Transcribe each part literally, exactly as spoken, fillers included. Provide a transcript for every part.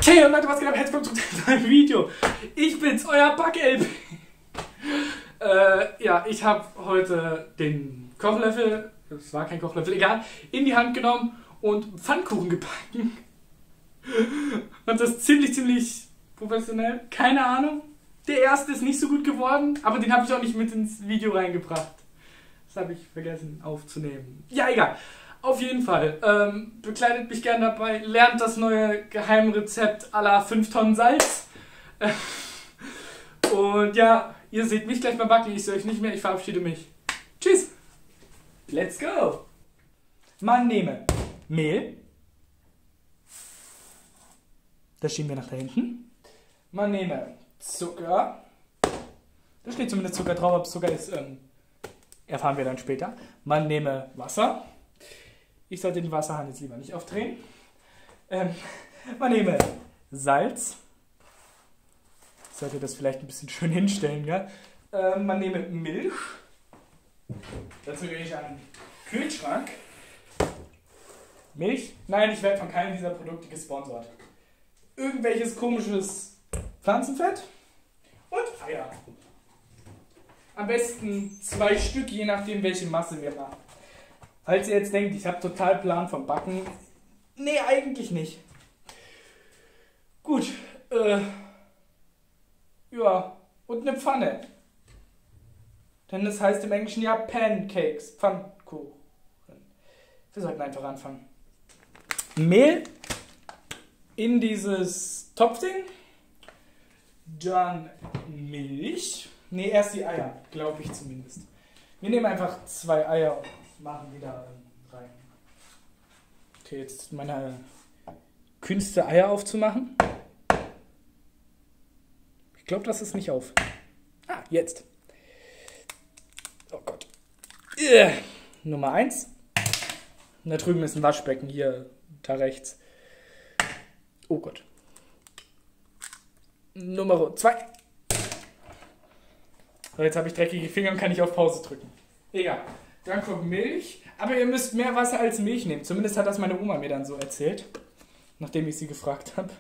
Okay, und Leute, was geht ab? Herzlich willkommen zu einem Video. Ich bin's, euer Back-L P. äh, ja, ich habe heute den Kochlöffel, es war kein Kochlöffel, egal, in die Hand genommen und Pfannkuchen gebacken. Und das ist ziemlich, ziemlich professionell. Keine Ahnung. Der erste ist nicht so gut geworden, aber den habe ich auch nicht mit ins Video reingebracht. Das habe ich vergessen aufzunehmen. Ja, egal. Auf jeden Fall. Ähm, begleitet mich gerne dabei. Lernt das neue Geheimrezept à la fünf Tonnen Salz. Und ja, ihr seht mich gleich mal backen. Ich sehe euch nicht mehr. Ich verabschiede mich. Tschüss. Let's go. Man nehme Mehl. Das schieben wir nach da hinten. Man nehme Zucker. Da steht zumindest Zucker drauf, ob es Zucker ist, ähm, erfahren wir dann später. Man nehme Wasser. Ich sollte den Wasserhahn jetzt lieber nicht aufdrehen. Ähm, man nehme Salz. Ich sollte das vielleicht ein bisschen schön hinstellen, ja. Ähm, man nehme Milch. Dazu gehe ich an den Kühlschrank. Milch? Nein, ich werde von keinem dieser Produkte gesponsert. Irgendwelches komisches Pflanzenfett und Eier. Am besten zwei Stück, je nachdem welche Masse wir machen. Falls ihr jetzt denkt, ich habe total Plan vom Backen. Nee, eigentlich nicht. Gut. Äh, ja, und eine Pfanne. Denn das heißt im Englischen ja Pancakes, Pfannkuchen. Wir sollten einfach anfangen. Mehl in dieses Topfding. Dann Milch. Ne, erst die Eier, glaube ich zumindest. Wir nehmen einfach zwei Eier und machen die da rein. Okay, jetzt meine Künste, Eier aufzumachen. Ich glaube, das ist nicht auf. Ah, jetzt. Oh Gott. Uh, Nummer eins. Und da drüben ist ein Waschbecken, hier, da rechts. Oh Gott. Nummer zwei. So, jetzt habe ich dreckige Finger und kann nicht auf Pause drücken. Egal. Dann kommt Milch. Aber ihr müsst mehr Wasser als Milch nehmen. Zumindest hat das meine Oma mir dann so erzählt. Nachdem ich sie gefragt habe.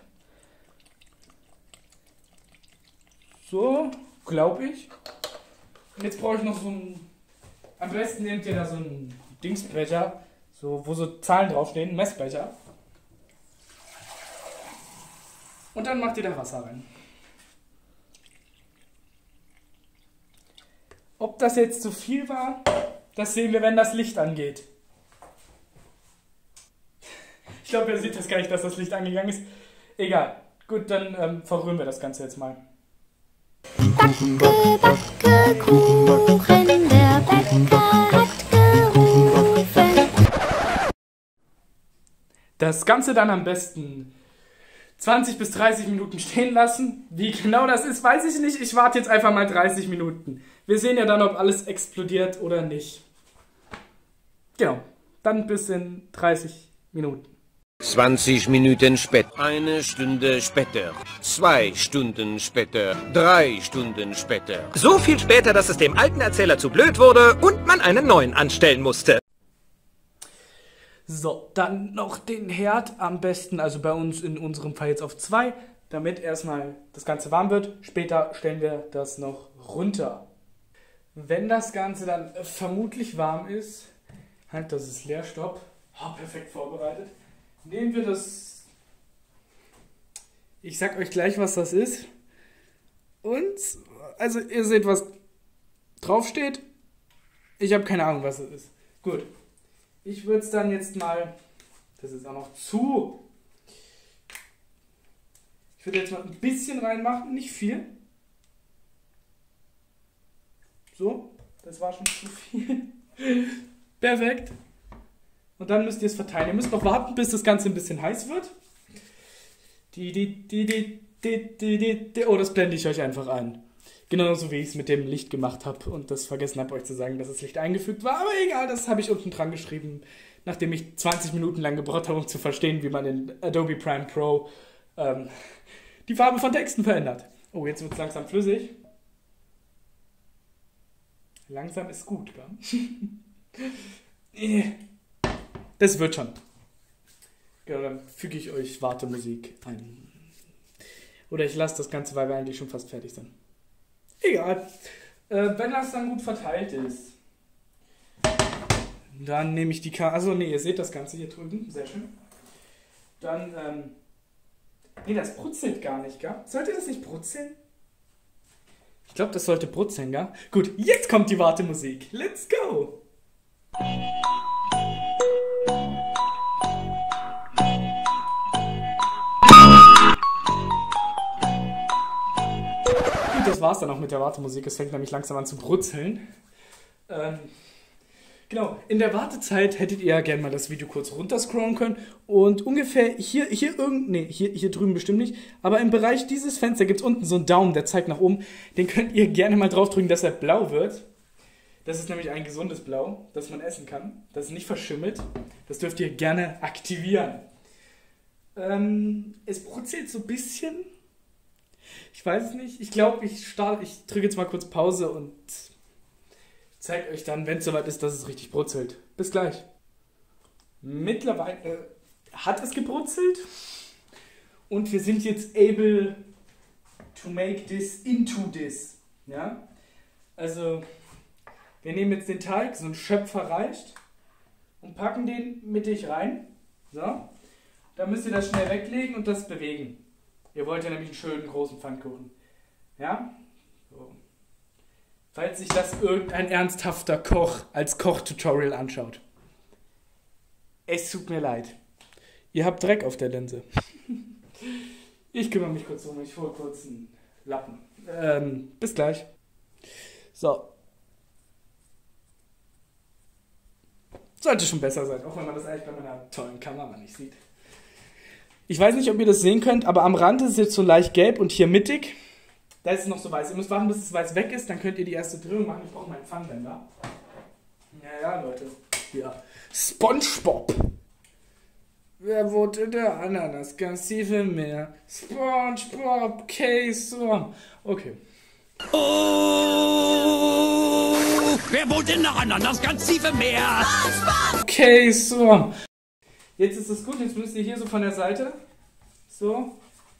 So, glaube ich. Und jetzt brauche ich noch so ein... Am besten nehmt ihr da so einen Dingsbecher. So, wo so Zahlen draufstehen. Ein Messbecher. Und dann macht ihr da Wasser rein. Ob das jetzt zu viel war, das sehen wir, wenn das Licht angeht. Ich glaube, ihr seht das gar nicht, dass das Licht angegangen ist. Egal. Gut, dann ähm, verrühren wir das Ganze jetzt mal. Backe, backe, Kuchen, der Bäcker hat gerufen. Das Ganze dann am besten zwanzig bis dreißig Minuten stehen lassen. Wie genau das ist, weiß ich nicht. Ich warte jetzt einfach mal dreißig Minuten. Wir sehen ja dann, ob alles explodiert oder nicht. Genau. Dann bis in dreißig Minuten. zwanzig Minuten später, eine Stunde später, zwei Stunden später, drei Stunden später. So viel später, dass es dem alten Erzähler zu blöd wurde und man einen neuen anstellen musste. So, dann noch den Herd am besten, also bei uns in unserem Fall jetzt auf zwei, damit erstmal das Ganze warm wird. Später stellen wir das noch runter. Wenn das Ganze dann vermutlich warm ist, halt, das ist leer, stopp, oh, perfekt vorbereitet, nehmen wir das, ich sag euch gleich, was das ist. Und, also ihr seht, was draufsteht. Ich habe keine Ahnung, was das ist. Gut. Ich würde es dann jetzt mal, das ist auch noch zu, ich würde jetzt mal ein bisschen reinmachen, nicht viel. So, das war schon zu viel. Perfekt. Und dann müsst ihr es verteilen. Ihr müsst noch warten, bis das Ganze ein bisschen heiß wird. Die, die, die, die, die, die, die, die. Oh, das blende ich euch einfach ein. Genauso wie ich es mit dem Licht gemacht habe und das vergessen habe, euch zu sagen, dass das Licht eingefügt war. Aber egal, das habe ich unten dran geschrieben, nachdem ich zwanzig Minuten lang gebraucht habe, um zu verstehen, wie man in Adobe Prime Pro ähm, die Farbe von Texten verändert. Oh, jetzt wird es langsam flüssig. Langsam ist gut, gell? Das wird schon. Genau, dann füge ich euch Wartemusik ein. Oder ich lasse das Ganze, weil wir eigentlich schon fast fertig sind. Egal. Äh, wenn das dann gut verteilt ist, dann nehme ich die Karte. Also nee, ihr seht das Ganze hier drüben. Sehr schön. Dann, ähm... Nee, das brutzelt gar nicht, gell? Sollte das nicht brutzeln? Ich glaube, das sollte brutzeln, gell? Gut, jetzt kommt die Wartemusik. Let's go! Gut, das war's dann auch mit der Wartemusik. Es fängt nämlich langsam an zu brutzeln. Ähm... Genau, in der Wartezeit hättet ihr ja gerne mal das Video kurz runterscrollen können und ungefähr hier, hier irgend, nee, hier, hier drüben bestimmt nicht, aber im Bereich dieses Fenster gibt es unten so einen Daumen, der zeigt nach oben, den könnt ihr gerne mal draufdrücken, dass er blau wird. Das ist nämlich ein gesundes Blau, das man essen kann, das ist nicht verschimmelt, das dürft ihr gerne aktivieren. Ähm, es brutzelt so ein bisschen, ich weiß es nicht, ich glaube, ich starte, ich drücke jetzt mal kurz Pause und zeigt euch dann, wenn es soweit ist, dass es richtig brutzelt. Bis gleich. Mittlerweile äh, hat es gebrutzelt und wir sind jetzt able to make this into this. Ja? Also, wir nehmen jetzt den Teig, so ein Schöpfer reicht, und packen den mittig rein. So. Dann müsst ihr das schnell weglegen und das bewegen. Ihr wollt ja nämlich einen schönen großen Pfannkuchen. Ja? So. Falls sich das irgendein ernsthafter Koch als Kochtutorial anschaut. Es tut mir leid. Ihr habt Dreck auf der Linse. Ich kümmere mich kurz um, ich hole kurz einen Lappen. Ähm, bis gleich. So. Sollte schon besser sein, auch wenn man das eigentlich bei meiner tollen Kamera nicht sieht. Ich weiß nicht, ob ihr das sehen könnt, aber am Rand ist es jetzt so leicht gelb und hier mittig. Da ist es noch so weiß. Ihr müsst warten, bis es weiß weg ist, dann könnt ihr die erste Drehung machen. Ich brauche meinen Pfannenwender. Ja, ja, Leute. Ja. SpongeBob. Wer wurde der Ananas? Ganz tief im Meer. SpongeBob, K-Storm. Okay. Oh, wer wohnt in der Ananas ganz tief im Meer? K-Storm. Jetzt ist es gut, jetzt müsst ihr hier so von der Seite. So.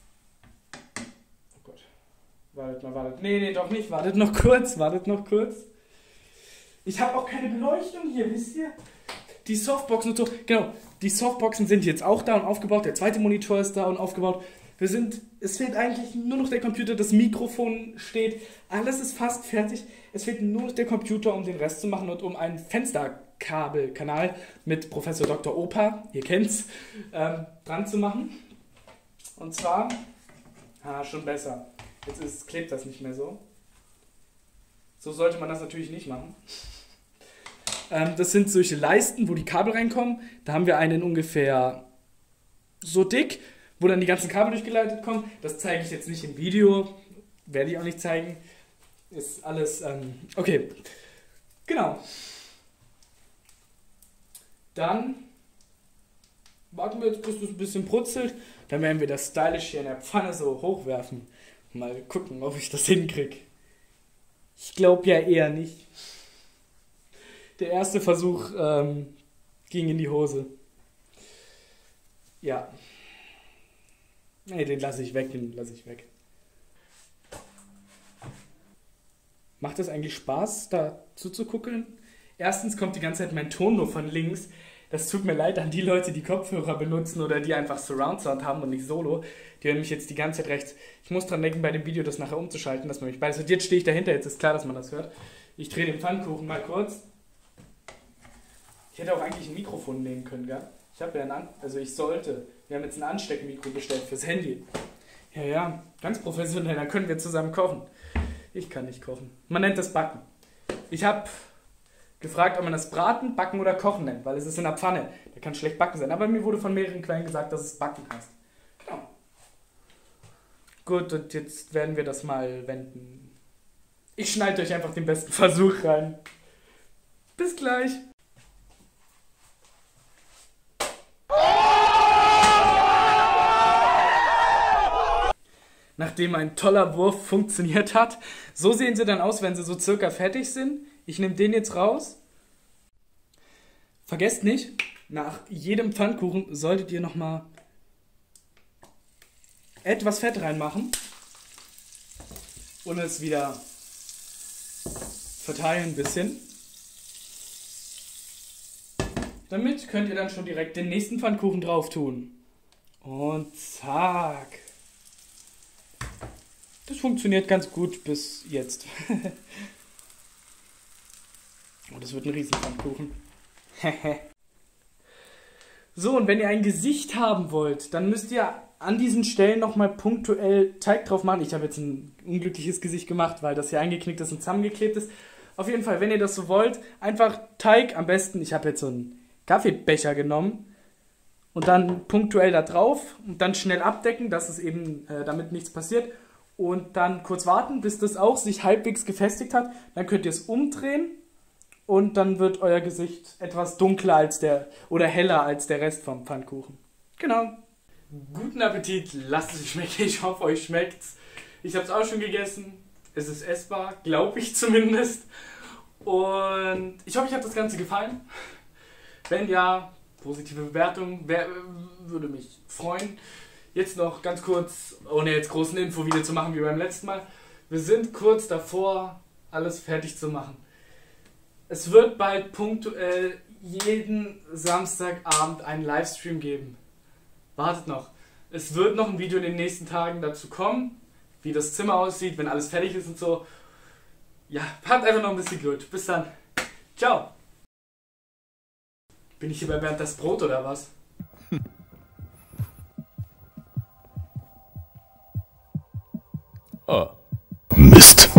Wartet mal, wartet. Nee, nee, doch nicht. Wartet noch kurz, wartet noch kurz. Ich habe auch keine Beleuchtung hier, wisst ihr? Die Softboxen und so. Genau, die Softboxen sind jetzt auch da und aufgebaut. Der zweite Monitor ist da und aufgebaut. Wir sind, es fehlt eigentlich nur noch der Computer, das Mikrofon steht. Alles ist fast fertig. Es fehlt nur noch der Computer, um den Rest zu machen und um einen Fensterkabelkanal mit Professor Doktor Opa, ihr kennt's, ähm, dran zu machen. Und zwar, ah, schon besser. Jetzt ist, klebt das nicht mehr so. So sollte man das natürlich nicht machen. Ähm, das sind solche Leisten, wo die Kabel reinkommen. Da haben wir einen ungefähr so dick, wo dann die ganzen Kabel durchgeleitet kommen. Das zeige ich jetzt nicht im Video. Werde ich auch nicht zeigen. Ist alles, ähm, okay. Genau. Dann warten wir jetzt, bis es ein bisschen brutzelt. Dann werden wir das stylisch hier in der Pfanne so hochwerfen. Mal gucken, ob ich das hinkriege. Ich glaube ja eher nicht. Der erste Versuch ähm, ging in die Hose. Ja. Nee, den lasse ich weg, den lasse ich weg. Macht das eigentlich Spaß, da zuzugucken? Erstens kommt die ganze Zeit mein Ton nur von links. Das tut mir leid an die Leute, die Kopfhörer benutzen oder die einfach Surround Sound haben und nicht Solo. Die hören mich jetzt die ganze Zeit rechts. Ich muss dran denken, bei dem Video das nachher umzuschalten, dass man mich beides hört. Jetzt stehe ich dahinter, jetzt ist klar, dass man das hört. Ich drehe den Pfannkuchen mal kurz. Ich hätte auch eigentlich ein Mikrofon nehmen können, gell? Ich habe ja ein, An also ich sollte. Wir haben jetzt ein Ansteckmikro bestellt fürs Handy. Ja, ja, ganz professionell, dann können wir zusammen kochen. Ich kann nicht kochen. Man nennt das Backen. Ich habe gefragt, ob man das Braten, Backen oder Kochen nennt, weil es ist in der Pfanne. Da kann schlecht Backen sein. Aber mir wurde von mehreren Quellen gesagt, dass es Backen heißt. Genau. Gut, und jetzt werden wir das mal wenden. Ich schneide euch einfach den besten Versuch rein. Bis gleich. Nachdem ein toller Wurf funktioniert hat, so sehen sie dann aus, wenn sie so circa fertig sind. Ich nehme den jetzt raus. Vergesst nicht, nach jedem Pfannkuchen solltet ihr nochmal etwas Fett reinmachen und es wieder verteilen ein bisschen. Damit könnt ihr dann schon direkt den nächsten Pfannkuchen drauf tun. Und zack. Das funktioniert ganz gut bis jetzt. Und das wird ein Riesenpfannkuchen. So, und wenn ihr ein Gesicht haben wollt, dann müsst ihr an diesen Stellen nochmal punktuell Teig drauf machen. Ich habe jetzt ein unglückliches Gesicht gemacht, weil das hier eingeknickt ist und zusammengeklebt ist. Auf jeden Fall, wenn ihr das so wollt, einfach Teig am besten. Ich habe jetzt so einen Kaffeebecher genommen und dann punktuell da drauf und dann schnell abdecken, dass es eben äh, damit nichts passiert. Und dann kurz warten, bis das auch sich halbwegs gefestigt hat. Dann könnt ihr es umdrehen. Und dann wird euer Gesicht etwas dunkler als der, oder heller als der Rest vom Pfannkuchen. Genau. Guten Appetit, lasst es euch schmecken. Ich hoffe, euch schmeckt's. Ich habe es auch schon gegessen. Es ist essbar, glaube ich zumindest. Und ich hoffe, euch hat das Ganze gefallen. Wenn ja, positive Bewertung, wär, würde mich freuen. Jetzt noch ganz kurz, ohne jetzt großen Infovideo zu machen wie beim letzten Mal. Wir sind kurz davor, alles fertig zu machen. Es wird bald punktuell jeden Samstagabend einen Livestream geben. Wartet noch. Es wird noch ein Video in den nächsten Tagen dazu kommen, wie das Zimmer aussieht, wenn alles fertig ist und so. Ja, habt einfach noch ein bisschen Geduld. Bis dann. Ciao. Bin ich hier bei Bernd das Brot oder was? Oh. Mist.